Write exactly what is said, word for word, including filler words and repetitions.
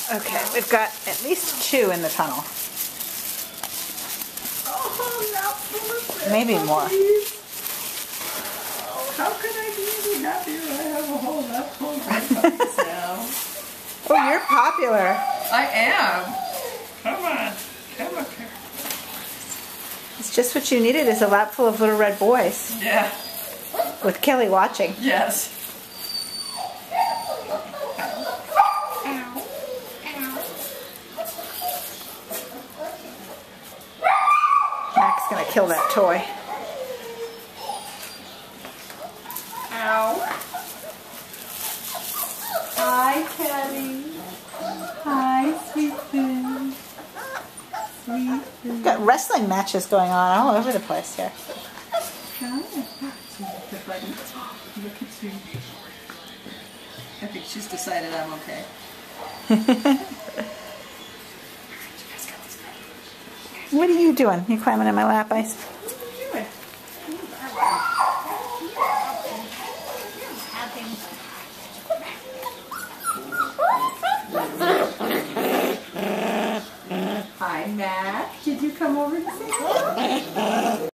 Okay, we've got at least two in the tunnel. Oh, now full of Maybe more. Oh, how could I be any happier? I have a whole lap full of red puppies now. Oh, you're popular. I am. Come on. Come up here. It's just what you needed is a lap full of little red boys. Yeah. With Kelly watching. Yes. Mac's gonna kill that toy. Ow. Hi, Kelly. Hi, sweet thing. Sweet thing. We've got wrestling matches going on all over the place here. Hi. Look at you. I think she's decided I'm okay. What are you doing? You climbing in my lap, Ice? Hi, Mac. Did you come over to say hi?